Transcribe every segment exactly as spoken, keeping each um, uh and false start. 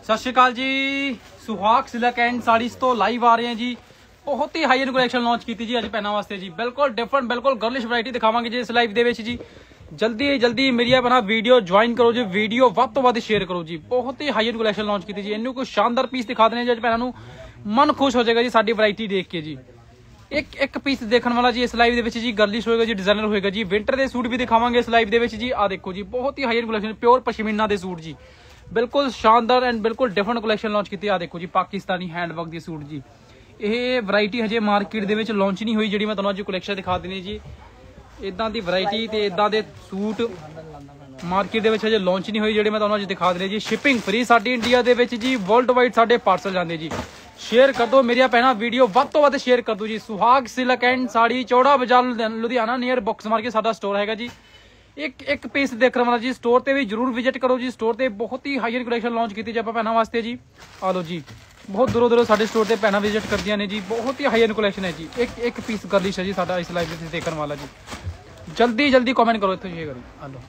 सत श्री अकाल जी। सुहाग सिल्क एंड साड़ीज तो लाइव आ रहे हैं जी। बहुत ही हाई एंड कलेक्शन लॉन्च की जी अज पहना वास्ते जी। बिल्कुल डिफरेंट बिल्कुल गर्लिश वैरायटी दिखावांगे जी इस लाइव दे विच जी। जल्दी जल्दी मेरी अपना वीडियो ज्वाइन करो जी। वीडियो वध तो वध शेयर करो जी। बहुत ही हाई एंड कलेक्शन लॉन्च की जी। इन्नू कोई शानदार पीस दिखा देने जी अज पहना मन खुश हो जाएगा जी साडी वैरायटी देख के जी। एक एक पीस देखने वाला जी इस लाइव दे विच जी गर्लिश होएगा जी, डिजाइनर होएगा जी। विंटर के सूट भी दिखावांगे इस लाइव दे विच जी। आ देखो जी बहुत ही high end collection pure pashmina के सूट जी। बिल्कुल शानदार एंड बिल्कुल डिफरेंट कलेक्शन लॉन्च की। आ देखो जी पाकिस्तानी हैंडवर्क के सूट जी। ये वैरायटी हजे मार्केट दे विच लॉन्च नहीं हुई जी। मैं तुहानू अज कलेक्शन दिखा देनी जी। इदां दी वैरायटी ते इदां दे सूट मार्केट दे विच हजे लॉन्च नहीं हुई जी। मैं तुहानू अज दिखा देने जी। शिपिंग फ्री साडी इंडिया दे विच जी। वर्ल्ड वाइड साडे पार्सल जांदे जी। शेयर कर दो मेरी भैन वीडियो वध तो वध शेयर कर दो जी। सुहाग silk and sari Chaura Bazaar Ludhiana near books market साडा स्टोर हैगा जी। एक एक पीस देखने वाला जी। स्टोर ते भी जरूर विजिट करो जी। स्टोर ते बहुत ही हाई एंड कलेक्शन लॉन्च की जी भैनों वास्ते जी। आ लो जी बहुत दूरों दूरों साडे स्टोर ते भैनों विजिट करदियां ने जी। बहुत ही हाई एंड कलेक्शन है जी। एक एक पीस गर्लिश है जी साडा इस लाइव में देखने वाला जी। जल्दी जल्दी कमेंट करो इत्थों शेयर करो। आ लो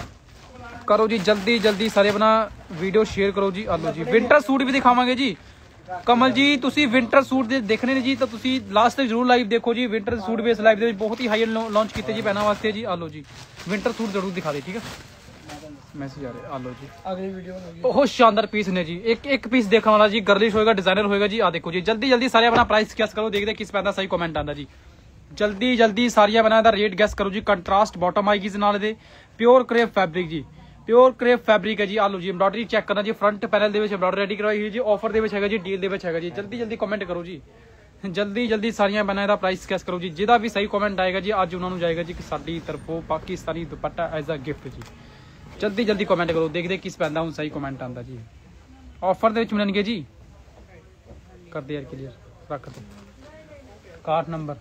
करो जी जल्दी जल्दी सारे अपना वीडियो शेयर करो जी। आ लो जी विंटर सूट भी दिखावांगे जी। कमल जी तुसी विंटर सूट दे देखने ने जी तो तुसी लास्ट तक जरूर लाइव देखो जी। विंटर सूट भी इस लाइव दे बहुत ही हाई एंड लॉन्च किए जी भैनों वास्ते जी। आ लो जी विंटर सूट जरूर दिखा दे ठीक है। मैसेज आ रहे आ लो जी अगली वीडियो बहुत शानदार पीस ने जी। एक एक पीस देखने वाला जी गर्लिश होएगा डिजाइनर होएगा जी। आ देखो जी जल्दी जल्दी सारे अपना प्राइस गैस करो। देखते किस पैदा सही कमेंट आंदा जी। जल्दी जल्दी सारिया बना रेट गैस करो जी। कंट्रास्ट बॉटम आएगी इस नाल दे प्योर क्रेप फैब्रिक जी। प्योर क्रेप फैब्रिक है जी। आ लो जी एम्ब्रॉयडरी चेक करना जी। फ्रंट पैनल दे एम्ब्रॉयडरी रेडी करवाई हुई जी। ऑफर दे हैगा जी डील दे हैगा जी। जल्दी जल्दी कमेंट करो जी। जल्दी जल्दी सारिया बना इहदा प्राइस गैस करो जी। जिहदा भी सही कमेंट आएगा जी अज उन्होंने जाएगा जी कि साडी तरफों Pakistani dupatta as a gift जी। जल्दी जल्दी कमेंट करो देखते किस पैंदा हुण सही कमेंट आंदा जी। ऑफर दे विच मिलणगे जी। कर दे यार क्लीयर रख दो कार्ड नंबर।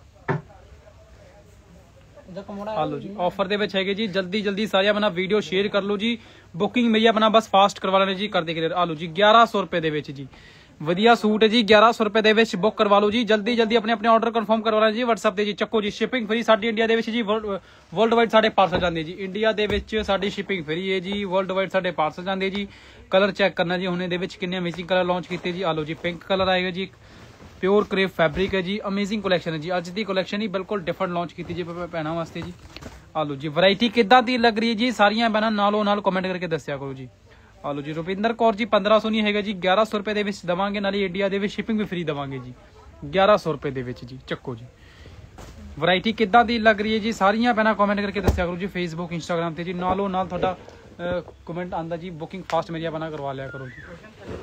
आ लो जी ऑफर दे विच हैगे जी। जल्दी जल्दी सारे अपना वीडियो शेयर कर लो जी। बुकिंग मेरी अपना बस फास्ट करवा लेने जी। कर दे क्लियर। आ लो जी ग्यारह सौ रुपए दे विच जी वधिया सूट है जी। ग्यारह सौ रुपए दे विच बुक करवा लो जी। जल्दी जल्दी अपने अपने ऑर्डर कन्फर्म करवा लें जी व्हाट्सएप ते जी। चक्को जी शिपिंग फ्री साडी इंडिया दे विच जी। वर्ल्ड वाइड साडे पार्सल जांदे जी। इंडिया दे विच साडी शिपिंग फ्री है जी। वर्ल्ड वाइड साडे पार्सल जांदे जी। कलर चेक करना जी हुणे दे विच किन्ने अमेजिंग कलर लॉन्च कीते जी। आ लो जी पिंक कलर आएगा जी। प्योर क्रेप फैब्रिक है जी। अमेजिंग कलैक्शन है जी। अज की कलैक्शन ही बिल्कुल डिफरेंट लॉन्च की जी भैनों वास्ते जी। आ लो जी वैरायटी किद्दां दी लग रही है जी। सारिया भैनों नालों नाल कमेंट करके दस्या करो जी। आ लो जी रुपिंदर कौर जी पंद्रह सौ नहीं है जी। ग्यारह सौ रुपए दे देवांगे नाले इंडिया दे शिपिंग भी फ्री देवांगे जी। ग्यारह सौ रुपए दे जी। चक्को जी वैरायटी किद्दां दी लग रही है जी। सारिया भैनों कमेंट करके दस्या करो जी। फेसबुक इंस्टाग्राम ते जी नालों नाल तुहाडा कमेंट आंदा जी। बुकिंग फास्ट मेरी भैनों करवा लिया करो जी।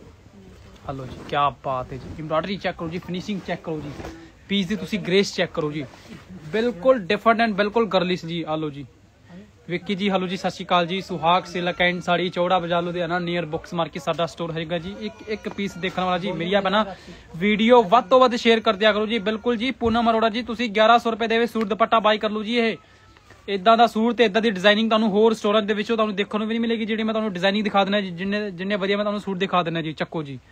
हेलो जी क्या बात है जी। एम्ब्रॉयडरी चेक करो जी। फिनिशिंग चेक करो जी। पीस की तुसी ग्रेस चेक करो जी। बिल्कुल डिफरेंट एंड बिल्कुल गर्लिश जी। आ लो जी विक्की जी हेलो जी सत श्री अकाल जी। सुहाग silk and sari Chaura Bazaar Ludhiana near books market साडा स्टोर हैगा जी। एक एक पीस देखने वाला जी। मेरी भैनों वीडियो वध तो वध शेयर कर दिया करो जी। बिल्कुल जी पूनम अरोड़ा जी तुसी ग्यारह सौ रुपए दे सूट दुपट्टा बाई कर लो जी। ये इदां दा सूट ते इदां दी डिजाइनिंग तुहानू होर स्टोरां दे विचों तुहानू देखण नूं भी नहीं मिलेगी जिहड़ी मैं तुहानू डिजाइनिंग दिखा देना जी। जिन्ने जिन्ने वधिया मैं तुहानू सूट दिखा देना जी। चक्को जी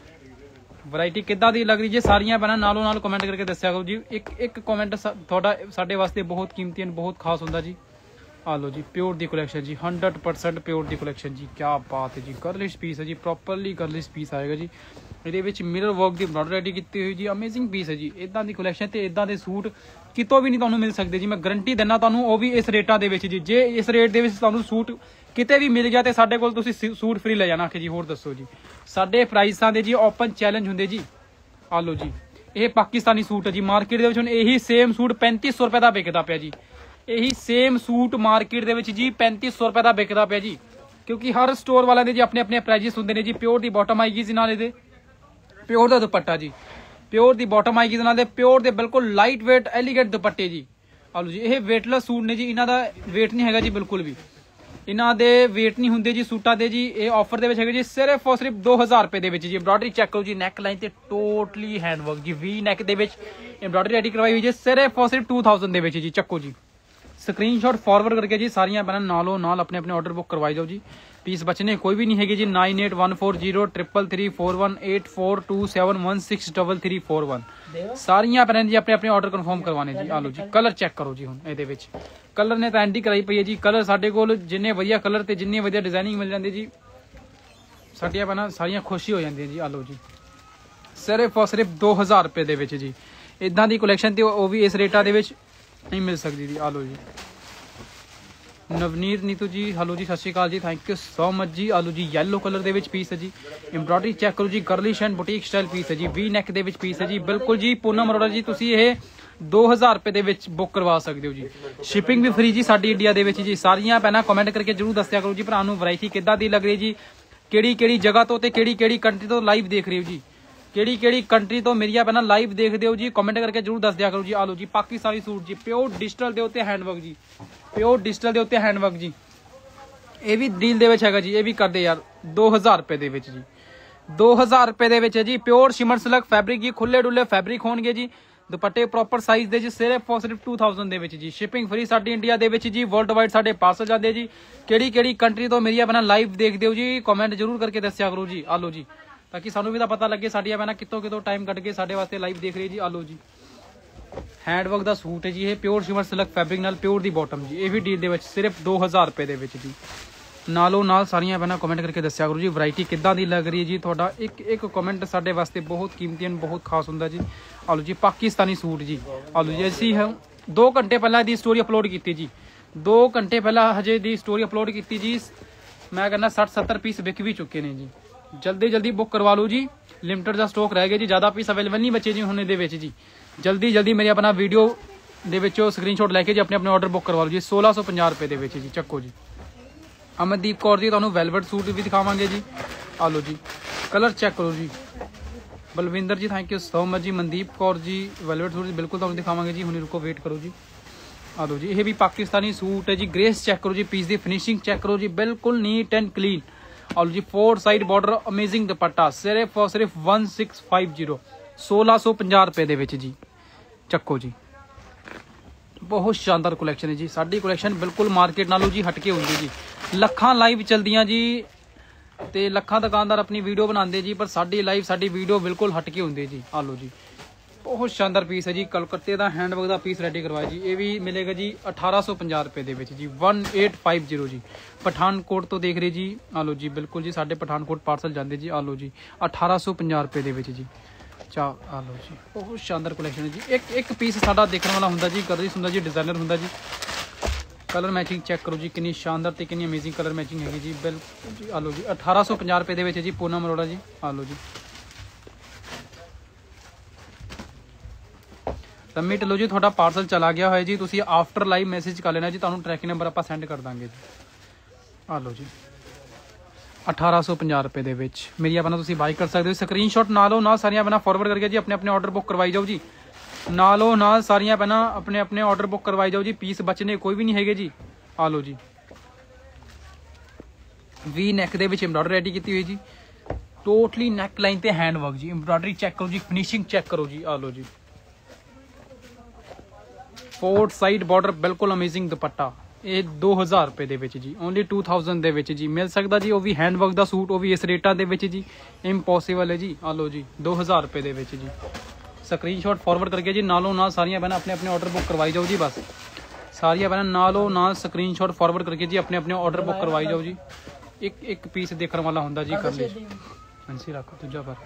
वैरायटी किद्दां दी लग रही जी। सारियां भैनों नालों नाल कमेंट करके दस्या करो जी। एक एक कमेंट तुहाडा साडे वास्ते बहुत कीमती एंड बहुत खास हुंदा जी। आ लो जी प्योर दी कलैक्शन जी। हंड्रड परसेंट प्योर दी कलैक्शन जी। क्या बात है जी। गर्लिश पीस है जी। प्रॉपरली गर्लिश पीस आएगा जी। ये मिरर वर्क की एम्ब्रॉयडरी रेडी की हुई जी। अमेजिंग पीस है जी। इदां दी कलैक्शन ते इदां दे सूट कितों भी नहीं तुहानू मिल सकते जी। मैं गारंटी देना तुहानू वो भी इस रेटां दे विच जी। जे इस रेट दे विच तुहानू सूट किते भी मिल गया तो साडे कोल तुसीं सूट फ्री ले जाना। आखे जी होर दसो जी साडे प्राइसां दे जी ओपन चैलेंज हुंदे जी। आ लो जी ये पाकिस्तानी सूट है जी। मार्केट दे विच हुण यही सेम सूट पैंती सौ रुपए का बिकदा पिया जी। यही सेम सूट मार्केट दे विच जी पैंती सौ रुपए का बिकदा पिया जी। क्योंकि हर स्टोर वाले दे जी अपने अपने प्राइजेस हुंदे ने जी। प्योर दी बॉटम आएगी जी नाल इहदे प्योर दा दुपट्टा जी। प्योर दी बॉटम आएगी नाल दे प्योर दे बिल्कुल लाइट वेट एलीगेंट दुपट्टे जी। आ लो जी ये वेटलेस सूट ने जी। इन्हां दा वेट नहीं हैगा जी बिल्कुल भी। इन्हां दे वेट नहीं हुंदे जी सूटां दे जी। ये ऑफर दे विच हैगे जी सिर्फ और सिर्फ दो हज़ार रुपए दे विच जी। एम्ब्रॉयडरी चेक करो जी। नैक लाइन ते टोटली हैंडवर्क जी। वी नैक दे विच एम्ब्रॉयडरी रेडी करवाई हुई जी। सिर्फ और सिर्फ टू थाउजेंड दे विच जी। चक्को जी स्क्रीनशॉट फॉरवर्ड करके जी सारियां भैनों नालों नाल अपने अपने ऑर्डर बुक करवाई जाओ जी। पीस बचने कोई भी नहीं है जी। Nine eight one four zero triple three four one eight four two seven one six double three four one सारियां भैनों जी अपने अपने ऑर्डर कन्फर्म करवाने जी। आ लो जी कलर चेक करो जी। हुण इहदे विच कलर ने तां एंडी कराई पई है जी। कलर साडे कोल जिन्ने वधिया कलर ते जिन्नी वधिया डिजाइनिंग मिल जांदी जी ਸਾਡੀਆਂ ਭੈਣਾਂ ਸਾਰੀਆਂ ਖੁਸ਼ੀ ਹੋ ਜਾਂਦੀਆਂ ਜੀ। ਆ ਲਓ ਜੀ ਸਿਰਫ ਔਰ ਸਿਰਫ ਦੋ ਹਜ਼ਾਰ ਰੁਪਏ ਦੇ ਵਿੱਚ ਜੀ। ਇਦਾਂ ਦੀ ਕਲੈਕਸ਼ਨ ਤੇ ਉਹ ਵੀ ਇਸ ਰੇਟਾਂ ਦੇ ਵਿੱਚ ਨਹੀਂ ਮਿਲ ਸਕਦੀ ਜੀ। ਆ ਲਓ ਜੀ ਨਵਨੀਤ ਨੀਤੂ ਜੀ ਹੈਲੋ ਜੀ, ਸਤਿ ਸ਼੍ਰੀ ਅਕਾਲ ਜੀ, ਥੈਂਕ ਯੂ ਸੋ ਮਚ ਜੀ। ਆਲੂ ਜੀ ਯੈਲੋ ਕਲਰ ਦੇ ਵਿੱਚ ਪੀਸ ਹੈ ਜੀ। ਐਮਬ੍ਰੋਇਡਰੀ ਚੈੱਕ ਕਰੋ ਜੀ, girlish and boutique style piece ਹੈ ਜੀ। ਵੀ ਨੈਕ ਦੇ ਵਿੱਚ ਪੀਸ ਹੈ ਜੀ। ਬਿਲਕੁਲ ਜੀ ਪੂਨਮ ਅਰੋੜਾ ਜੀ, ਤੁਸੀਂ ਇਹ ਦੋ ਹਜ਼ਾਰ ਰੁਪਏ ਦੇ ਵਿੱਚ ਬੁੱਕ ਕਰਵਾ ਸਕਦੇ ਹੋ ਜੀ। ਸ਼ਿਪਿੰਗ ਵੀ ਫ੍ਰੀ ਜੀ ਸਾਡੀ ਇੰਡੀਆ ਦੇ ਵਿੱਚ ਜੀ। ਸਾਰੀਆਂ ਪਹਿਲਾਂ ਕਮੈਂਟ ਕਰਕੇ ਜਰੂਰ ਦੱਸਿਆ ਕਰੋ ਜੀ ਭਰਾ ਨੂੰ ਵੈਰਾਈਟੀ ਕਿੱਦਾਂ ਦੀ ਲੱਗ ਰਹੀ ਜੀ, ਕਿਹੜੀ ਕਿਹੜੀ ਜਗ੍ਹਾ ਤੋਂ ਤੇ ਕਿਹੜੀ ਕਿਹੜੀ ਕੰਟਰੀ ਤੋਂ ਲਾਈਵ ਦੇਖ ਰਹੇ ਹੋ ਜੀ, ਕਿਹੜੀ ਕਿਹੜੀ ਕੰਟਰੀ ਤੋਂ ਮੇਰੀਆਂ ਪਹਿਲਾਂ ਲਾਈਵ ਦੇਖਦੇ ਹੋ ਜੀ। ਕਮੈਂਟ ਕਰਕੇ ਜਰੂਰ ਦੱਸ ਦਿਆ ਕਰੋ ਜੀ। ਆਲੋ ਜੀ ਪਾਕਿਸਤਾਨੀ ਸੂਟ ਜੀ, ਪਿਓਰ ਡਿਜੀਟਲ ਦੇ ਉੱਤੇ ਹੈਂਡਵਰਕ ਜੀ, ਪਿਓਰ ਡਿਜੀਟਲ ਦੇ ਉੱਤੇ ਹੈਂਡਵਰਕ ਜੀ। ਇਹ ਵੀ ਡੀਲ ਦੇ ਵਿੱਚ ਹੈਗਾ ਜੀ। ਇਹ ਵੀ ਕਰਦੇ ਯਾਰ ਦੋ ਹਜ਼ਾਰ ਰੁਪਏ ਦੇ ਵਿੱਚ ਜੀ। ਦੋ ਹਜ਼ਾਰ ਰੁਪਏ ਦੇ ਵਿੱਚ ਹੈ ਜੀ। ਪਿਓਰ ਸ਼ਿਮਰ ਸਿਲਕ ਫੈਬਰਿਕ ਜੀ, ਖੁੱਲੇ ਡੁੱਲੇ ਫੈਬਰਿਕ ਹੋਣਗੇ ਜੀ। ਦੁਪੱਟੇ ਪ੍ਰੋਪਰ ਸਾਈਜ਼ ਦੇ ਜੀ, ਸਿਰਫ ਔਰ ਸਿਰਫ ਦੋ ਹਜ਼ਾਰ ਦੇ ਵਿੱਚ ਜੀ। ਸ਼ਿਪਿੰਗ ਫ੍ਰੀ ਸਾਡੀ ਇੰਡੀਆ ਦੇ ਵਿੱਚ ਜੀ। ਵਰਲਡ ਵਾਈਡ ਸਾਡੇ ਪਾਰਸਲ ਜਾਂਦੇ ਜੀ। ਕਿਹੜੀ ਕਿਹੜੀ ਕੰਟਰੀ ਤੋਂ ਮੇਰੀ ਆਪਣਾ ਲਾਈਵ ਦੇਖਦੇ ਹੋ ਜੀ, ਕਮੈਂਟ ਜਰੂਰ ਕਰਕੇ ਦੱਸਿਆ ਕਰੋ ਜੀ। ਆਲੋ ਜੀ ਤਾਂ ਕਿ ਸਾਨੂੰ ਵੀ ਤਾਂ ਪਤਾ ਲੱਗੇ ਸਾਡੀਆਂ ਭੈਣਾਂ ਕਿੱਥੋਂ ਕਿੱਥੋਂ ਟਾਈਮ ਕੱਢ ਕੇ ਸਾਡੇ ਵਾਸਤੇ ਲਾਈਵ ਦੇਖ ਰਹੀ ਜੀ। ਆਲੋ ਜੀ ਹੈਂਡਵਰਕ ਦਾ ਸੂਟ ਹੈ ਜੀ। ਇਹ ਪਿਓਰ ਸ਼ਿਮਰ ਸਿਲਕ ਫੈਬਰਿਕ ਨਾਲ ਪਿਓਰ ਦੀ ਬਾਟਮ ਜੀ। ਇਹ ਵੀ ਡੀਲ ਦੇ ਵਿੱਚ ਸਿਰਫ ਦੋ ਹਜ਼ਾਰ ਰੁਪਏ ਦੇ ਵਿੱਚ ਜੀ। ਨਾਲੋਂ ਨਾਲ ਸਾਰੀਆਂ ਭੈਣਾਂ ਕਮੈਂਟ ਕਰਕੇ ਦੱਸਿਆ ਕਰੋ ਜੀ ਵੈਰਾਈਟੀ ਕਿੱਦਾਂ ਦੀ ਲੱਗ ਰਹੀ ਹੈ ਜੀ। ਤੁਹਾਡਾ ਇੱਕ ਇੱਕ ਕਮੈਂਟ ਸਾਡੇ ਵਾਸਤੇ ਬਹੁਤ ਕੀਮਤੀ and ਬਹੁਤ ਖਾਸ ਹੁੰਦਾ ਜੀ। ਆਲੋ ਜੀ ਪਾਕਿਸਤਾਨੀ ਸੂਟ ਜੀ। ਆਲੋ ਜੀ ਅਸੀਂ ਦੋ ਘੰਟੇ ਪਹਿਲਾਂ ਇਹਦੀ ਸਟੋਰੀ ਅਪਲੋਡ ਕੀਤੀ ਜੀ। ਦੋ ਘੰਟੇ ਪਹਿਲਾਂ ਹਜੇ ਦੀ ਸਟੋਰੀ ਅਪਲੋਡ ਕੀਤੀ ਜੀ। ਮੈਂ ਕਹਿੰਦਾ ਸੱਠ ਸੱਤਰ ਪੀਸ ਵਿਕ ਵੀ ਚੁੱਕੇ ਨੇ ਜੀ। ਜਲਦੀ ਜਲਦੀ ਬੁੱਕ ਕਰਵਾ ਲਓ ਜੀ। ਲਿਮਟਡ ਦਾ ਸਟਾਕ ਰਹਿ ਗਿਆ ਜੀ, ਜ਼ਿਆਦਾ ਪੀਸ ਅਵੇਲੇਬਲ ਨਹੀਂ ਬਚੇ ਜੀ ਹੁਣ ਇਹਦੇ ਵਿੱਚ ਜੀ। ਜਲਦੀ ਜਲਦੀ ਮੇਰੇ ਆਪਣਾ ਵੀਡੀਓ ਦੇ ਵਿੱਚੋਂ ਸਕਰੀਨਸ਼ਾਟ ਲੈ ਕੇ ਜੀ ਆਪਣੇ ਆਪਣੇ ਆਰਡਰ ਬੁੱਕ ਕਰਵਾ ਲਓ ਜੀ। ਸੋਲਾਂ ਸੌ ਪੰਜਾਹ ਰੁਪਏ ਦੇ ਵਿੱਚ ਜੀ। ਚੱਕੋ ਜੀ ਅਮਨਦੀਪ ਕੌਰ ਜੀ, ਤੁਹਾਨੂੰ ਵੈਲਵਟ ਸੂਟ ਵੀ ਦਿਖਾਵਾਂਗੇ ਜੀ। ਆ ਲਓ ਜੀ ਕਲਰ ਚੈੱਕ ਕਰੋ ਜੀ। ਬਲਵਿੰਦਰ ਜੀ ਥੈਂਕ ਯੂ ਸੋ ਮਚ ਜੀ। ਮਨਦੀਪ ਕੌਰ ਜੀ ਵੈਲਵਟ ਸੂਟ ਬਿਲਕੁਲ ਤੁਹਾਨੂੰ ਦਿਖਾਵਾਂਗੇ ਜੀ। ਹੁਣੇ ਰੁਕੋ ਵੇਟ ਕਰੋ ਜੀ। ਆ ਲਓ ਜੀ ਇਹ ਵੀ ਪਾਕਿਸਤਾਨੀ ਸੂਟ ਹੈ ਜੀ। ਗ੍ਰੇਸ ਚੈੱਕ ਕਰੋ ਜੀ, ਪੀਸ ਦੀ ਫਿਨਿਸ਼ਿੰਗ ਚੈੱਕ ਕਰੋ ਜੀ, ਬਿਲਕੁਲ ਨੀਟ ਐਂਡ ਕਲੀਨ। ਆਲੋ ਜੀ four side border amazing dupatta ਸਿਰਫ ਔਰ ਸਿਰਫ ਸੋਲਾਂ ਸੌ ਪੰਜਾਹ ਸੋਲਾਂ ਸੌ ਪੰਜਾਹ ਰੁਪਏ ਦੇ ਵਿੱਚ ਜੀ। ਚੱਕੋ ਜੀ ਬਹੁਤ ਸ਼ਾਨਦਾਰ ਕਲੈਕਸ਼ਨ ਹੈ ਜੀ। ਸਾਡੀ ਕਲੈਕਸ਼ਨ ਬਿਲਕੁਲ ਮਾਰਕੀਟ ਨਾਲੋਂ ਜੀ ਹਟਕੇ ਹੁੰਦੀ ਜੀ। ਲੱਖਾਂ ਲਾਈਵ ਚਲਦੀਆਂ ਜੀ ਤੇ ਲੱਖਾਂ ਦੁਕਾਨਦਾਰ ਆਪਣੀ ਵੀਡੀਓ ਬਣਾਉਂਦੇ ਜੀ, ਪਰ ਸਾਡੀ ਲਾਈਵ ਸਾਡੀ ਵੀਡੀਓ ਬਿਲਕੁਲ ਹਟਕੇ ਹੁੰਦੀ ਜੀ। ਆ ਲਓ ਜੀ ਬਹੁਤ ਸ਼ਾਨਦਾਰ ਪੀਸ ਹੈ ਜੀ। ਕਲਕੱਤੇ ਦਾ ਹੈਂਡਵਰਕ ਦਾ ਪੀਸ ਰੈਡੀ ਕਰਵਾਇਆ ਜੀ। ਇਹ ਵੀ ਮਿਲੇਗਾ ਜੀ ਅਠਾਰਾਂ ਸੌ ਪੰਜਾਹ ਰੁਪਏ ਦੇ ਵਿੱਚ ਜੀ। ਅਠਾਰਾਂ ਸੌ ਪੰਜਾਹ ਜੀ ਪਠਾਨਕੋਟ ਤੋਂ ਦੇਖ ਰਹੇ ਜੀ। ਆ ਲਓ ਜੀ ਬਿਲਕੁਲ ਜੀ ਸਾਡੇ ਪਠਾਨਕੋਟ ਪਾਰਸਲ ਜਾਂਦੇ ਜੀ। ਆ ਲਓ ਜੀ ਅਠਾਰਾਂ ਸੌ ਪੰਜਾਹ ਰੁਪਏ ਦੇ ਵਿੱਚ ਜੀ। ਚਾ ਆ ਲਓ ਜੀ ਬਹੁਤ ਸ਼ਾਨਦਾਰ ਕਲੈਕਸ਼ਨ ਹੈ ਜੀ। ਇੱਕ ਇੱਕ ਪੀਸ ਸਾਡਾ ਦੇਖਣ ਵਾਲਾ ਹੁੰਦਾ ਜੀ, ਗਰਲਿਸ਼ ਹੁੰਦਾ ਜੀ, ਡਿਜ਼ਾਈਨਰ ਹੁੰਦਾ ਜੀ। ਕਲਰ ਮੈਚਿੰਗ ਚੈੱਕ ਕਰੋ ਜੀ ਕਿੰਨੀ ਸ਼ਾਨਦਾਰ ਤੇ ਕਿੰਨੀ ਅਮੇਜ਼ਿੰਗ ਕਲਰ ਮੈਚਿੰਗ ਹੈਗੀ ਜੀ। ਬਿਲਕੁਲ ਜੀ ਆ ਲਓ ਜੀ ਅਠਾਰਾਂ ਸੌ ਪੰਜਾਹ ਰੁਪਏ ਦੇ ਵਿੱਚ ਜੀ। ਪੂਨਮ ਅਰੋੜਾ ਜੀ ਆ ਲਓ ਜੀ ਸਬਮਿਟ ਲਓ ਜੀ। ਤੁਹਾਡਾ ਪਾਰਸਲ ਚਲਾ ਗਿਆ ਹੋਇਆ ਜੀ। ਤੁਸੀਂ ਆਫਟਰ ਲਾਈਵ ਮੈਸੇਜ ਕਰ ਲੈਣਾ ਜੀ, ਤੁਹਾਨੂੰ ਟਰੈਕਿੰਗ ਨੰਬਰ ਆਪਾਂ ਸੈਂਡ ਕਰ ਦਾਂਗੇ ਜੀ। ਆ ਲਓ ਜੀ ਅਠਾਰਾਂ ਸੌ ਪੰਜਾਹ ਰੁਪਏ ਦੇ ਵਿੱਚ ਮੇਰੀ ਆਪਣਾ ਤੁਸੀਂ ਬਾਈ ਕਰ ਸਕਦੇ ਹੋ। ਸਕਰੀਨਸ਼ਾਟ ਨਾਲੋਂ ਨਾਲ ਸਾਰੀਆਂ ਆਪਣਾ ਫਾਰਵਰਡ ਕਰਕੇ ਜੀ ਆਪਣੇ ਆਪਣੇ ਆਰਡਰ ਬੁੱਕ ਕਰਵਾਈ ਜਾਓ ਜੀ। ਨਾਲੋਂ ਨਾਲ ਸਾਰੀਆਂ ਪਹਿਲਾਂ ਆਪਣੇ ਆਪਣੇ ਆਰਡਰ ਬੁੱਕ ਕਰਵਾਈ ਜਾਓ ਜੀ। ਪੀਸ ਬਚਨੇ ਕੋਈ ਵੀ ਨਹੀਂ ਹੈਗੇ ਜੀ। ਆ ਲਓ ਜੀ ਵੀ ਨੈਕ ਦੇ ਵਿੱਚ ਐਮਬ੍ਰੋਇਡਰੀ ਰੈਡੀ ਕੀਤੀ ਹੋਈ ਜੀ। ਟੋਟਲੀ ਨੈਕ ਲਾਈਨ ਤੇ ਹੈਂਡ ਵਰਕ ਜੀ। ਐਮਬ੍ਰੋਇਡਰੀ ਚੈੱਕ ਕਰੋ ਜੀ, ਫਿਨਿਸ਼ਿੰਗ ਚੈੱਕ ਕਰੋ ਜੀ। ਆ ਲਓ ਜੀ ਫੋਰ ਸਾਈਡ ਬਾਰਡਰ ਬਿਲਕੁਲ ਅਮੇਜ਼ਿੰਗ ਦੁਪੱਟਾ। ਇਹ ਦੋ ਹਜ਼ਾਰ ਰੁਪਏ ਦੇ ਵਿੱਚ ਜੀ। ਓਨਲੀ ਦੋ ਹਜ਼ਾਰ ਦੇ ਵਿੱਚ ਜੀ ਮਿਲ ਸਕਦਾ ਜੀ। ਉਹ ਵੀ ਹੈਂਡਵਰਕ ਦਾ ਸੂਟ, ਉਹ ਵੀ ਇਸ ਰੇਟਾਂ ਦੇ ਵਿੱਚ ਜੀ। ਇੰਪੋਸੀਬਲ ਹੈ ਜੀ। ਆ ਲਓ ਜੀ ਦੋ ਹਜ਼ਾਰ ਰੁਪਏ ਦੇ ਵਿੱਚ ਜੀ। ਸਕਰੀਨਸ਼ਾਟ ਫਾਰਵਰਡ ਕਰਕੇ ਜੀ ਨਾਲੋਂ ਨਾਲ ਸਾਰੀਆਂ ਭੈਣਾਂ ਆਪਣੇ ਆਪਣੇ ਆਰਡਰ ਬੁੱਕ ਕਰਵਾਈ ਜਾਓ ਜੀ। ਬਸ ਸਾਰੀਆਂ ਭੈਣਾਂ ਨਾਲੋਂ ਨਾਲ ਸਕਰੀਨਸ਼ਾਟ ਫਾਰਵਰਡ ਕਰਕੇ ਜੀ ਆਪਣੇ ਆਪਣੇ ਆਰਡਰ ਬੁੱਕ ਕਰਵਾਈ ਜਾਓ ਜੀ। ਇੱਕ ਇੱਕ ਪੀਸ ਦੇਖਣ ਵਾਲਾ ਹੁੰਦਾ ਜੀ। ਕਰ ਲਈ ਹਾਂਜੀ ਰੱਖੋ ਦੂਜਾ ਪਰ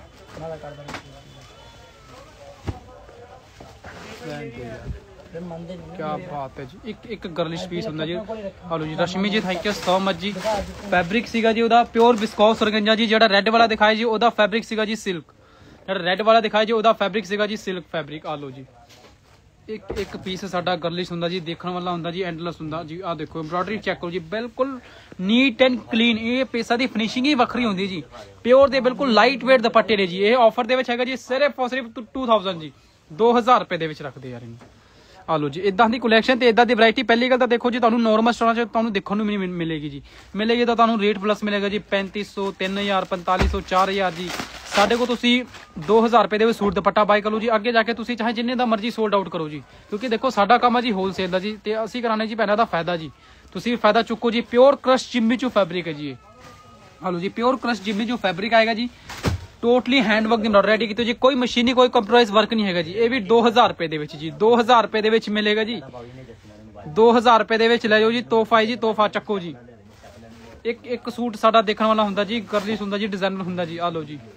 ਕਿਆ ਬਾਤ ਹੈ ਜੀ। ਇੱਕ ਇੱਕ ਗਰਲਿਸ਼ ਪੀਸ ਹੁੰਦਾ ਜੀ। ਹਲੋ ਜੀ Rashmi ji thank you so much ਜੀ। ਫੈਬਰਿਕ ਸੀਗਾ ਜੀ ਉਹਦਾ ਪਿਓਰ ਵਿਸਕੋਸ ਔਰਗੰਜਾ ਜੀ। ਜਿਹੜਾ ਰੈੱਡ ਵਾਲਾ ਦਿਖਾਇਆ ਜੀ ਉਹਦਾ ਫੈਬਰਿਕ ਸੀਗਾ ਜੀ ਸਿਲਕ। ਜਿਹੜਾ ਰੈੱਡ ਵਾਲਾ ਦਿਖਾਇਆ ਜੀ ਉਹਦਾ ਫੈਬਰਿਕ ਸੀਗਾ ਜੀ ਸਿਲਕ ਫੈਬਰਿਕ। ਆ ਲਓ ਜੀ ਇੱਕ ਇੱਕ ਪੀਸ ਸਾਡਾ ਗਰਲਿਸ਼ ਹੁੰਦਾ ਜੀ, ਦੇਖਣ ਵਾਲਾ ਹੁੰਦਾ ਜੀ, ਐਂਡਲੈਸ ਹੁੰਦਾ ਜੀ। ਆ ਦੇਖੋ ਐਮਬ੍ਰੋਇਡਰੀ ਚੈੱਕ ਕਰੋ ਜੀ, ਬਿਲਕੁਲ ਨੀਟ ਐਂਡ ਕਲੀਨ। ਇਹ ਪੀਸਾਂ ਦੀ ਫਿਨਿਸ਼ਿੰਗ ਹੀ ਵੱਖਰੀ ਹੁੰਦੀ ਜੀ। ਪਿਓਰ ਦੇ ਬਿਲਕੁਲ ਲਾਈਟ ਵੇਟ ਦੁਪੱਟੇ ਨੇ ਜੀ। ਇਹ ਆਫਰ ਦੇ ਵਿੱਚ ਹੈਗਾ ਜੀ ਸਿਰਫ ਔਰ ਸਿਰਫ ਦੋ ਹਜ਼ਾਰ ਜੀ। ਦੋ ਹਜ਼ਾਰ ਰੁਪਏ ਦੇ ਵਿੱਚ ਰੱਖਦੇ ਯਾਰ ਇਹਨੂੰ। ਆ ਲਓ ਜੀ ਇਦਾਂ ਦੀ ਕਲੈਕਸ਼ਨ ਤੇ ਇਦਾਂ ਦੀ ਵੈਰਾਈਟੀ। ਪਹਿਲੀ ਗੱਲ ਤਾਂ ਦੇਖੋ ਜੀ ਤੁਹਾਨੂੰ ਨੋਰਮਲ ਸਟੋਰਾਂ 'ਚ ਤੁਹਾਨੂੰ ਦੇਖਣ ਨੂੰ ਨਹੀਂ ਮਿਲੇਗੀ ਜੀ। ਮਿਲੇਗੀ ਤਾਂ ਤੁਹਾਨੂੰ ਰੇਟ ਪਲੱਸ ਮਿਲੇਗਾ ਜੀ। ਪੈਂਤੀ ਸੌ ਤਿੰਨ ਹਜ਼ਾਰ ਪੰਤਾਲੀ ਸੌ ਚਾਰ ਹਜ਼ਾਰ ਜੀ। ਸਾਡੇ ਕੋਲ ਤੁਸੀਂ ਦੋ ਹਜ਼ਾਰ ਰੁਪਏ ਦੇ ਵਿੱਚ ਸੂਟ ਦੁਪੱਟਾ ਬਾਈ ਕਰ ਲਓ ਜੀ। ਅੱਗੇ ਜਾ ਕੇ ਤੁਸੀਂ ਚਾਹੇ ਜਿੰਨੇ ਦਾ ਮਰਜ਼ੀ ਸੋਲਡ ਆਊਟ ਕਰੋ ਜੀ। ਕਿਉਂਕਿ ਦੇਖੋ ਸਾਡਾ ਕੰਮ ਹੈ ਜੀ ਹੋਲਸੇਲ ਦਾ ਜੀ, ਤੇ ਅਸੀਂ ਕਰਾਣੇ ਜੀ ਭੈਣਾਂ ਦਾ ਫਾਇਦਾ ਜੀ। ਤੁਸੀਂ ਵੀ ਫਾਇਦਾ ਚੁੱਕੋ ਜੀ। ਪਿਓਰ ਕ੍ਰਸ਼ ਜਿੰਮੀਚੂ ਫੈਬਰਿਕ ਹੈ ਜੀ ਇਹ। ਹਲੋ ਜੀ ਪਿਓਰ ਕ੍ਰਸ਼ ਜਿੰਮੀਚੂ ਫੈਬਰਿਕ ਆਏਗਾ ਜੀ। ਟੋਟਲੀ ਹੈਂਡਵਰਕ ਦੀ ਐਮਬ੍ਰੋਇਡਰੀ ਰੈਡੀ ਕੀਤੀ ਜੀ। ਕੋਈ ਮਸ਼ੀਨੀ ਕੋਈ ਕੰਪਰੋਮਾਈਜ਼ ਵਰਕ ਨਹੀਂ ਹੈਗਾ ਜੀ। ਇਹ ਵੀ ਦੋ ਹਜ਼ਾਰ ਰੁਪਏ ਦੇ ਵਿੱਚ ਜੀ। ਦੋ ਹਜ਼ਾਰ ਰੁਪਏ ਦੇ ਵਿੱਚ ਮਿਲੇਗਾ ਜੀ। ਦੋ ਹਜ਼ਾਰ ਰੁਪਏ ਦੇ ਵਿੱਚ ਲੈ ਜਾਓ ਜੀ। ਤੋਹਫਾ ਹੈ ਜੀ ਤੋਹਫਾ। ਚੱਕੋ ਜੀ ਇੱਕ ਇੱਕ ਸੂਟ ਸਾਡਾ ਦੇਖਣ ਵਾਲਾ ਹੁੰਦਾ ਜੀ, ਗਰਲਿਸ਼ ਹੁੰਦਾ ਜੀ, ਡਿਜ਼ਾਈਨਰ ਹੁੰਦਾ ਜੀ। ਆ ਲਓ ਜੀ,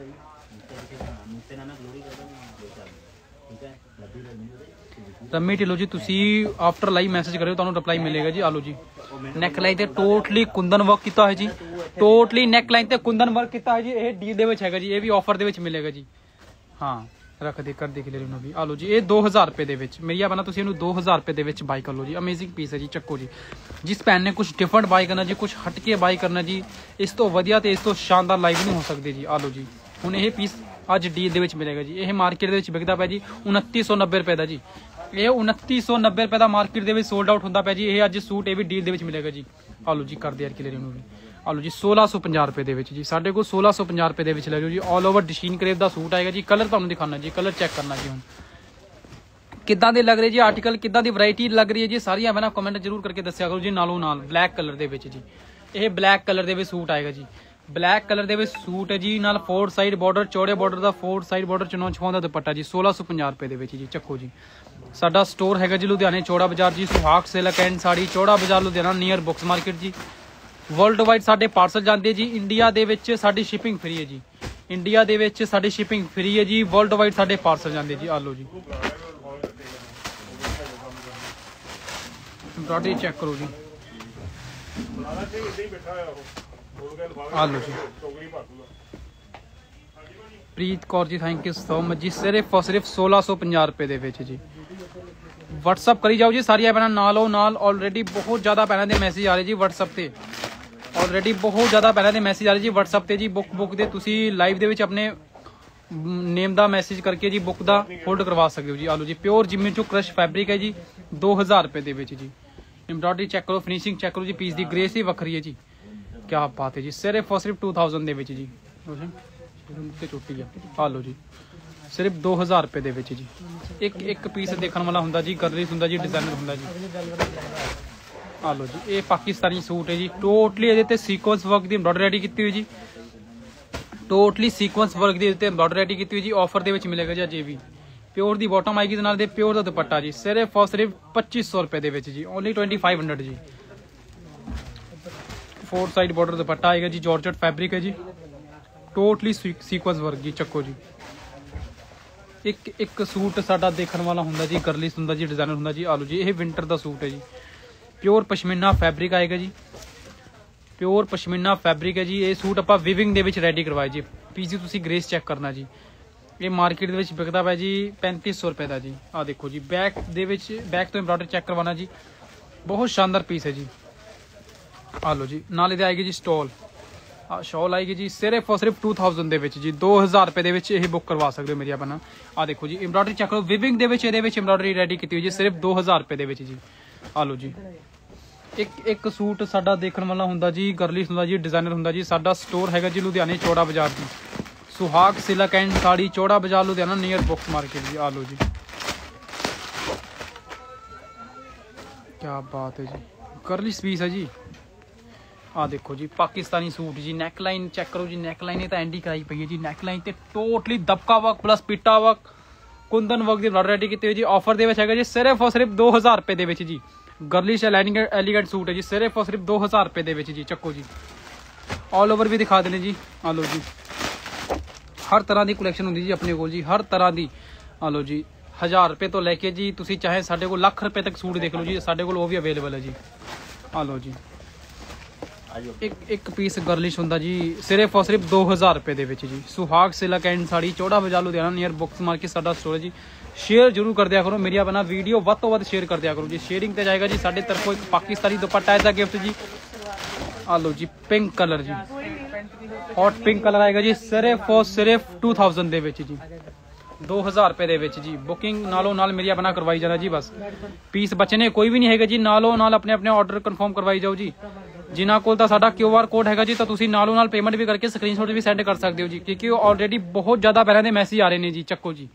ਰੰਮੀ ਢਿੱਲੋਂ ਜੀ ਤੁਸੀਂ ਆਫਟਰ ਲਾਈਵ ਮੈਸੇਜ ਕਰਿਓ, ਤੁਹਾਨੂੰ ਰਿਪਲਾਈ ਮਿਲੇਗਾ ਜੀ। ਆ ਲਓ ਜੀ, ਨੈਕ ਲਾਈਨ ਤੇ ਟੋਟਲੀ ਕੁੰਦਨ ਵਰਕ ਕੀਤਾ ਹੈ ਜੀ, ਟੋਟਲੀ ਨੈਕ ਲਾਈਨ ਤੇ ਕੁੰਦਨ ਵਰਕ ਕੀਤਾ ਹੈ ਜੀ। ਇਹ ਡੀਲ ਦੇ ਵਿੱਚ ਹੈਗਾ ਜੀ, ਇਹ ਵੀ ਆਫਰ ਦੇ ਵਿੱਚ ਮਿਲੇਗਾ ਜੀ। ਹਾਂ ਰੱਖ ਦੇ ਕਰ ਦੇਖ ਲੈ ਉਹਨੂੰ ਵੀ। ਆ ਲਓ ਜੀ, ਇਹ ਦੋ ਹਜ਼ਾਰ ਰੁਪਏ ਦੇ ਵਿੱਚ ਮੇਰੀ ਆ ਬਣਾ, ਤੁਸੀਂ ਇਹਨੂੰ ਦੋ ਹਜ਼ਾਰ ਰੁਪਏ ਦੇ ਵਿੱਚ ਬਾਈ ਕਰ ਲਓ ਜੀ। ਅਮੇਜ਼ਿੰਗ ਪੀਸ ਹੈ ਜੀ, ਚੱਕੋ ਜੀ। ਜਿਸ ਭੈਣ ਨੇ ਕੁਝ ਡਿਫਰੈਂਟ ਬਾਈ ਕਰਨਾ ਜੀ, ਕੁਝ ਹਟ ਕੇ ਬਾਈ ਕਰਨਾ ਜੀ, ਇਸ ਤੋਂ ਵਧੀਆ ਤੇ ਇਸ ਤੋਂ ਸ਼ਾਨਦਾਰ ਲਾਈਵ ਨਹੀਂ ਹੋ ਸਕਦੇ ਜੀ। ਆ ਲਓ ਜੀ, ਹੁਣ ਇਹ ਪੀਸ ਅੱਜ ਡੀਲ ਦੇ ਵਿੱਚ ਮਿਲੇਗਾ ਜੀ। ਇਹ ਮਾਰਕੀਟ ਦੇ ਵਿੱਚ ਵਿਕਦਾ ਪਿਆ ਜੀ ਉਨੱਤੀ ਸੌ ਨੱਬੇ ਰੁਪਏ ਦਾ ਜੀ। ਇਹ ਉਨੱਤੀ ਸੌ ਨੱਬੇ ਰੁਪਏ ਦਾ ਮਾਰਕੀਟ ਦੇ ਵਿੱਚ ਸੋਲਡ ਆਊਟ ਹੁੰਦਾ ਪਿਆ ਜੀ। ਇਹ ਅੱਜ ਸੂਟ ਇਹ ਵੀ ਡੀਲ ਦੇ ਵਿੱਚ ਮਿਲੇਗਾ ਜੀ। ਆ ਲਓ ਜੀ, ਕਰਦੇ ਯਾਰ ਕਿਲੇ ਨੂੰ ਵੀ। ਆ ਲਓ ਜੀ, ਸੋਲਾਂ ਸੌ ਪੰਜਾਹ ਰੁਪਏ ਦੇ ਵਿੱਚ ਜੀ, ਸਾਡੇ ਕੋਲ ਸੋਲਾਂ ਸੌ ਪੰਜਾਹ ਰੁਪਏ ਦੇ ਵਿੱਚ ਲੈ ਜਾਓ ਜੀ। ਆਲ ਓਵਰ ਡਿਸ਼ੀਨ ਕਰੇਵ ਦਾ ਸੂਟ ਆਏਗਾ ਜੀ। ਕਲਰ ਤੁਹਾਨੂੰ ਦਿਖਾਣਾ ਜੀ, ਕਲਰ ਚੈੱਕ ਕਰਨਾ ਜੀ। ਹੁਣ ਕਿੱਦਾਂ ਦੇ ਲੱਗ ਰਹੇ ਜੀ ਆਰਟੀਕਲ, ਕਿੱਦਾਂ ਦੀ ਵੈਰਾਈਟੀ ਲੱਗ ਰਹੀ ਹੈ ਜੀ, ਸਾਰੀਆਂ ਮੈਂ ਨਾ ਕਮੈਂਟ ਜ਼ਰੂਰ ਕਰਕੇ ਦੱਸਿਆ ਕਰੋ ਜੀ। ਨਾਲੋਂ ਨਾਲ ਬਲੈਕ ਕਲਰ ਦੇ ਵਿੱਚ ਜੀ, ਇਹ ਬਲੈਕ ਕਲਰ ਦੇ ਵਿੱਚ ਸੂਟ ਆਏਗਾ ਜੀ। ਬਲੈਕ ਕਲਰ ਦੇ ਵਿੱਚ ਸੂਟ ਹੈ ਜੀ, ਨਾਲ ਫੋਰ ਸਾਈਡ ਬਾਰਡਰ, ਚੌੜੇ ਬਾਰਡਰ ਦਾ ਫੋਰ ਸਾਈਡ ਬਾਰਡਰ, ਚਨੌਂ ਛਪਾਉਣ ਦਾ ਦੁਪੱਟਾ ਜੀ। ਸੋਲਾਂ ਸੌ ਪੰਜਾਹ ਰੁਪਏ ਦੇ ਵਿੱਚ ਜੀ, ਚੱਕੋ ਜੀ। ਸਾਡਾ ਸਟੋਰ ਹੈਗਾ ਜੀ ਲੁਧਿਆਣੇ ਚੌੜਾ ਬਾਜ਼ਾਰ ਜੀ, ਸੁਹਾਗ silk and sari, Chaura Bazaar Ludhiana, near books market ਜੀ। ਵਰਲਡ ਵਾਈਡ ਸਾਡੇ ਪਾਰਸਲ ਜਾਂਦੇ ਜੀ। ਇੰਡੀਆ ਦੇ ਵਿੱਚ ਸਾਡੀ ਸ਼ਿਪਿੰਗ ਫ੍ਰੀ ਹੈ ਜੀ, ਇੰਡੀਆ ਦੇ ਵਿੱਚ ਸਾਡੀ ਸ਼ਿਪਿੰਗ ਫ੍ਰੀ ਹੈ ਜੀ। ਵਰਲਡ ਵਾਈਡ ਸਾਡੇ ਪਾਰਸਲ ਜਾਂਦੇ ਜੀ। ਆ ਲਓ ਜੀ, ਐਮਬਰਾਇਡਰੀ ਚੈੱਕ ਕਰੋ ਜੀ। ਆ ਲਓ ਜੀ, ਪ੍ਰੀਤ Kaur ji thank you so much ਜੀ। ਸਿਰਫ ਔਰ ਸਿਰਫ ਸੋਲਾਂ ਸੌ ਪੰਜਾਹ ਰੁਪਏ ਦੇ ਵਿੱਚ ਜੀ। WhatsApp ਕਰੀ ਜਾਓ ਜੀ ਸਾਰੀਆਂ ਭੈਣਾਂ ਨਾਲੋਂ ਨਾਲ। ਆਲਰੇਡੀ ਬਹੁਤ ਜ਼ਿਆਦਾ ਭੈਣਾਂ ਦੇ ਮੈਸੇਜ ਆ ਰਹੇ ਜੀ WhatsApp ਤੇ, ਆਲਰੇਡੀ ਬਹੁਤ ਜ਼ਿਆਦਾ ਭੈਣਾਂ ਦੇ ਮੈਸੇਜ ਆ ਰਹੇ ਜੀ WhatsApp ਤੇ ਜੀ। ਬੁੱਕ ਬੁੱਕ ਦੇ ਤੁਸੀਂ ਲਾਈਵ ਦੇ ਵਿੱਚ ਆਪਣੇ ਨੇਮ ਦਾ ਮੈਸੇਜ ਕਰਕੇ ਜੀ ਬੁੱਕ ਦਾ ਹੋਲਡ ਕਰਵਾ ਸਕਦੇ ਹੋ ਜੀ। ਆ ਲਓ ਜੀ, ਪਿਓਰ ਜਿਮੀ ਚੋਂ ਕ੍ਰਸ਼ ਫੈਬਰਿਕ ਹੈ ਜੀ, ਦੋ ਹਜ਼ਾਰ ਰੁਪਏ ਦੇ ਵਿੱਚ ਜੀ। ਐਮਬਰਾਇਡਰੀ ਚੈੱਕ ਕਰੋ, ਫਿਨਿਸ਼ਿੰਗ ਚੈੱਕ ਕਰੋ ਜੀ, ਪੀਸ ਦੀ ਗ੍ਰੇਸ ਹੀ ਵੱਖਰੀ ਹੈ ਜੀ। ਕਿਆ ਬਾਤ ਹੈ ਜੀ, ਸਿਰਫ ਔਰ ਸਿਰਫ ਟੂ ਥਾਊਜ਼ੈਂਡ ਦੇ ਵਿੱਚ ਜੀ। ਤੇ ਚੋਟੀ ਆ। ਆ ਲਓ ਜੀ, ਸਿਰਫ ਦੋ ਹਜ਼ਾਰ ਰੁਪਏ ਦੇ ਵਿੱਚ ਜੀ। ਇੱਕ ਇੱਕ ਪੀਸ ਦੇਖਣ ਵਾਲਾ ਹੁੰਦਾ ਜੀ, ਗਰਲਿਸ਼ ਹੁੰਦਾ ਜੀ, ਡਿਜ਼ਾਈਨਰ ਹੁੰਦਾ ਜੀ। ਆ ਲਓ ਜੀ, ਇਹ ਪਾਕਿਸਤਾਨੀ ਸੂਟ ਹੈ ਜੀ। ਟੋਟਲੀ ਇਹਦੇ ਤੇ ਸੀਕੁਐਂਸ ਵਰਕ ਦੀ ਐਮਬਰਾਇਡਰੀ ਕੀਤੀ ਹੋਈ ਜੀ, ਟੋਟਲੀ ਸੀਕੁਐਂਸ ਵਰਕ ਦੀ ਇਹਦੇ ਤੇ ਐਮਬਰਾਇਡਰੀ ਕੀਤੀ ਹੋਈ ਜੀ। ਆਫਰ ਦੇ ਵਿੱਚ ਮਿਲੇਗਾ ਜੀ। ਅਜੇ ਵੀ ਪਿਓਰ ਦੀ ਬਾਟਮ ਆਏਗੀ, ਨਾਲ ਦੇ ਪਿਓਰ ਦਾ ਦੁਪੱਟਾ ਜੀ। ਸਿਰਫ ਔਰ ਸਿਰਫ ਪੱਚੀ ਸੌ ਰੁਪਏ ਦੇ ਵਿੱਚ ਜੀ, ਓਨਲੀ ਟਵੈਂਟੀ ਫਾਈਵ ਹੰਡਰਡ ਜੀ। फोर साइड बॉर्डर दुपट्टा आएगा जी, जॉर्जेट फैब्रिक है जी, टोटली सीक्वेंस वर्क जी। चक्को जी, एक एक सूट साडा देखने वाला हुंदा जी, गर्लिश हुंदा जी, डिजाइनर हुंदा जी। आलू जी, ये विंटर का सूट है जी, प्योर पशमीना फैब्रिक आएगा जी, प्योर पशमीना फैब्रिक है जी। ये सूट आपां विविंग दे विच रेडी करवाए जी। पीसी तुसीं ग्रेस चेक करना जी, ये मार्केट दे विच बिकदा पिया जी पैंतीस सौ रुपए का जी। आ देखो जी, बैक दे विच बैक तो एम्ब्रॉयडरी चेक करवाना जी, बहुत शानदार पीस है जी। आ लो जी, नाल इहदे आएगी जी स्टॉल, शॉल आएगी जी सिर्फ और सिर्फ टू थाउजेंड दे विच जी, दो हज़ार रुपए दे विच ये बुक करवा सकते हो मेरी अपना। आ देखो जी, एम्ब्रॉयडरी चेक करो, विविंग दे विच इहदे विच एम्ब्रॉयडरी रेडी की हुई जी, सिर्फ दो हज़ार रुपए दे विच जी। आ लो जी, एक एक सूट साडा देखने वाला हुंदा जी, गर्लिश हुंदा जी, डिजाइनर हुंदा जी। साडा स्टोर हैगा जी लुधियाने चौड़ा बाजार जी, सुहाग silk and sari, Chaura Bazaar Ludhiana, near books market जी। आ लो जी, क्या बात है जी, गर्लिश पीस है जी। आ देखो जी, पाकिस्तानी सूट जी, नैकलाइन चेक करो जी, नैकलाइन तो एंडी कराई पई है जी, नैकलाइन ते totally dabka work plus pitta work, kundan work दी रेडी की हुई जी। ऑफर दे विच हैगा जी सिर्फ और सिर्फ दो हज़ार रुपए दे विच जी। गर्लिश एलिगेंट सूट है जी, सिर्फ और सिर्फ दो हज़ार रुपए दे विच जी। चक्को जी, ऑल ओवर भी दिखा देने जी। आ लो जी, हर तरह की कलैक्शन होंदी जी अपने को जी, हर तरह की। आ लो जी, हज़ार रुपए तो लैके जी तुसी चाहे साडे कोल लख रुपए तक सूट देख लो जी, साडे कोल वो भी अवेलेबल है जी। आ लो जी, एक एक पीस गर्लिश हुंदा जी, सिर्फ और सिर्फ दो हज़ार रुपए दे विच जी। सुहाग silk and sari, Chaura Bazaar Ludhiana, near books market साडा स्टोर है जी। शेयर जरूर कर दिया करो मेरी अपना वीडियो, वध तो वध शेयर कर दिया करो जी। शेयरिंग ते जाएगा जी साडे तरफों एक Pakistani dupatta as a gift जी। आ लो जी, पिंक कलर जी, हॉट पिंक कलर आएगा जी, सिर्फ और सिर्फ टू थाउजेंड दे विच जी, दो हज़ार रुपए दे विच जी। बुकिंग नालों नाल मेरी अपना करवाई जाना जी, बस पीस बचने कोई भी नहीं हैगा जी, नालों नाल अपने अपने ऑर्डर कन्फर्म करवाई जाओ जी। जिन्हां कोल तां साडा क्यू आर कोड हैगा जी, तो तुसीं नालों नाल पेमेंट भी करके स्क्रीनशॉट भी सेंड कर सकते हो जी, क्योंकि ऑलरेडी बहुत ज्यादा पैरां दे मैसेज आ रहे हैं जी। चक्को जी,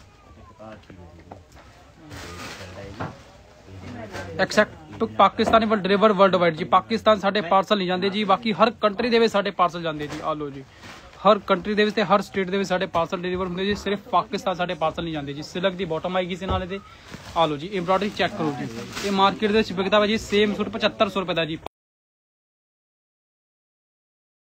except Pakistani will deliver world wide जी, पाकिस्तान साडे पार्सल नहीं जाते जी, बाकी हर कंट्री दे विच साडे पार्सल जाते जी। आ लो जी, हर कंट्री दे विच ते हर स्टेट दे विच साडे पार्सल डिलीवर होंदे जी, सिर्फ पाकिस्तान साडे पार्सल नहीं जाते जी। सिल्क दी बॉटम आएगी इस नाल दे। आ लो जी, एम्ब्रॉयडरी चेक करो जी, ये मार्केट दे विच बिकदा वा जी सेम सूट पचहत्तर सौ रुपए दा जी।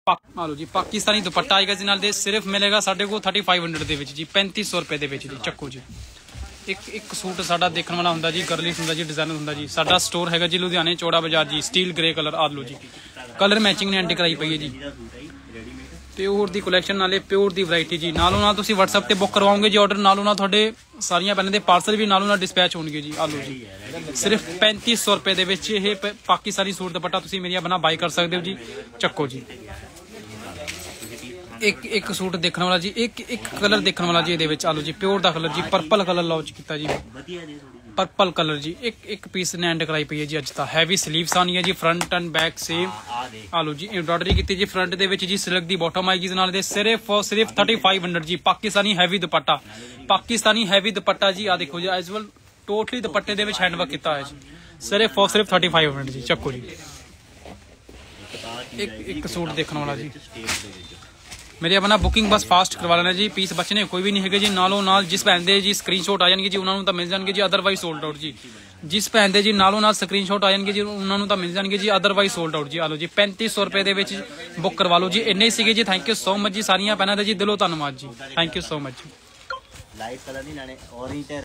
ਆ ਲਓ ਜੀ ਪਾਕਿਸਤਾਨੀ ਦੁਪੱਟਾ ਆਏਗਾ ਜੀ ਨਾਲ ਦੇ ਸਿਰਫ ਮਿਲੇਗਾ ਸਾਡੇ ਕੋਲ ਥਰਟੀ ਫਾਈਵ ਹੰਡਰਡ ਦੇ ਵਿੱਚ ਜੀ ਪੈਂਤੀ ਸੌ ਰੁਪਏ ਦੇ ਵਿੱਚ ਜੀ ਚੱਕੋ ਜੀ। ਇੱਕ ਇੱਕ ਸੂਟ ਸਾਡਾ ਦੇਖਣ ਵਾਲਾ ਹੁੰਦਾ ਜੀ ਗਰਲਿਸ਼ ਹੁੰਦਾ ਜੀ ਡਿਜ਼ਾਈਨਰ ਹੁੰਦਾ ਜੀ। ਸਾਡਾ ਸਟੋਰ ਹੈਗਾ ਜੀ ਲੁਧਿਆਣੇ ਚੌੜਾ ਬਾਜ਼ਾਰ ਜੀ ਸਟੀਲ ਗ੍ਰੇ ਕਲਰ ਆ ਲਓ ਜੀ ਕਲਰ ਮੈਚਿੰਗ ਨੇ ਐਂਟੀ ਕਰਾਈ ਪਈ ਹੈ ਜੀ। ਪਿਓਰ ਦੀ ਕਲੈਕਸ਼ਨ ਨਾਲੇ ਪਿਓਰ ਦੀ ਵੈਰਾਈਟੀ ਜੀ। ਨਾਲੋਂ ਨਾਲ ਤੁਸੀਂ WhatsApp ਤੇ ਬੁੱਕ ਕਰਵਾਓਗੇ ਜੀ ਆਰਡਰ ਨਾਲੋਂ ਨਾਲ ਤੁਹਾਡੇ ਸਾਰੀਆਂ ਪੈਨਾਂ ਦੇ ਪਾਰਸਲ ਵੀ ਨਾਲੋਂ ਨਾਲ ਡਿਸਪੈਚ ਹੋਣਗੇ ਜੀ। ਆ ਲਓ ਜੀ ਸਿਰਫ ਪੈਂਤੀ ਸੌ ਰੁਪਏ ਦੇ ਵਿੱਚ ਇਹ ਪ- ਪਾਕਿਸਤਾਨੀ ਸੂਟ ਦੁਪੱਟਾ ਤੁਸੀਂ ਮੇਰੀਆਂ ਬਣਾ ਬਾਈ ਕਰ ਸਕਦੇ ਹੋ ਜੀ ਚੱਕੋ ਜੀ। ਇੱਕ ਇੱਕ ਸੂਟ ਦੇਖਣ ਵਾਲਾ ਜੀ ਇੱਕ ਇੱਕ ਕਲਰ ਦੇਖਣ ਵਾਲਾ ਜੀ ਇਹਦੇ ਵਿੱਚ ਆ ਲਓ ਜੀ ਪਿਓਰ ਦਾ ਕਲਰ ਜੀ ਪਰਪਲ ਕਲਰ ਲਾਂਚ ਕੀਤਾ ਜੀ ਪਰਪਲ ਕਲਰ ਜੀ ਇੱਕ ਇੱਕ ਪੀਸ ਨੇ ਐਂਡ ਕਰਾਈ ਪਈ ਹੈ ਜੀ ਅੱਜ ਤਾਂ ਹੈਵੀ ਸਲੀਵਸ ਆਣੀ ਹੈ ਜੀ ਫਰੰਟ ਐਂਡ ਬੈਕ ਸੇਮ ਆ ਲਓ ਜੀ ਐਮਬ੍ਰੋਇਡਰੀ ਕੀਤੀ ਜੀ ਫਰੰਟ ਦੇ ਵਿੱਚ ਜੀ ਸਿਲਕ ਦੀ ਬਾਟਮ ਆਏਗੀ ਨਾਲ ਦੇ ਸਿਰਫ ਸਿਰਫ ਥਰਟੀ ਫਾਈਵ ਹੰਡਰਡ ਜੀ ਪਾਕਿਸਤਾਨੀ ਹੈਵੀ ਦੁਪੱਟਾ ਪਾਕਿਸਤਾਨੀ ਹੈਵੀ ਦੁਪੱਟਾ ਜੀ ਆ ਦੇਖੋ ਜੀ ਐਸ ਵੈਲ ਟੋਟਲੀ ਦੁਪੱਟੇ ਦੇ ਵਿੱਚ ਹੈਂਡਵਰਕ ਕੀਤਾ ਹੋਇਆ ਜੀ ਸਿਰਫ ਸਿਰਫ ਥਰਟੀ ਫਾਈਵ ਹੰਡਰਡ ਜੀ ਚੱਕੋ ਜੀ। ਇੱਕ ਇੱਕ ਸੂਟ ਦੇਖਣ ਵਾਲਾ ਜੀ ਮੇਰੇ ਆਪਣਾ ਬੁਕਿੰਗ ਬਸ ਫਾਸਟ ਕਰਵਾ ਲੈਣਾ ਜੀ ਪੀਸ ਬਚਨੇ ਕੋਈ ਵੀ ਨਹੀਂ ਹੈਗੇ ਜੀ ਨਾਲੋਂ ਨਾਲ ਜਿਸ ਭੈਣ ਦੇ ਜੀ ਸਕਰੀਨਸ਼ਾਟ ਆ ਜਾਣਗੇ ਜੀ ਉਹਨਾਂ ਨੂੰ ਤਾਂ ਮਿਲ ਜਾਣਗੇ ਜੀ ਅਦਰਵਾਈਜ਼ ਸੋਲਡ ਆਊਟ ਜੀ। ਜਿਸ ਭੈਣ ਦੇ ਜੀ ਨਾਲੋਂ ਨਾਲ ਸਕਰੀਨਸ਼ਾਟ ਆ ਜਾਣਗੇ ਜੀ ਉਹਨਾਂ ਨੂੰ ਤਾਂ ਮਿਲ ਜਾਣਗੇ ਜੀ ਅਦਰਵਾਈਜ਼ ਸੋਲਡ ਆਊਟ ਜੀ। ਆ ਲਓ ਜੀ ਪੈਂਤੀ ਸੌ ਰੁਪਏ ਦੇ ਵਿੱਚ ਬੁੱਕ ਕਰਵਾ ਲਓ ਜੀ ਇੰਨੇ ਸੀਗੇ ਜੀ ਥੈਂਕ ਯੂ ਸੋ ਮਚ ਜੀ ਸਾਰੀਆਂ ਭੈਣਾਂ ਦਾ ਜੀ ਦਿਲੋਂ ਧੰਨਵਾਦ ਜੀ ਥੈਂਕ ਯੂ ਸੋ ਮਚ ਜੀ। ਲਾਈਟ ਕਲਰ ਨਹੀਂ ਲੈਣੇ ਔਰੇਂਜ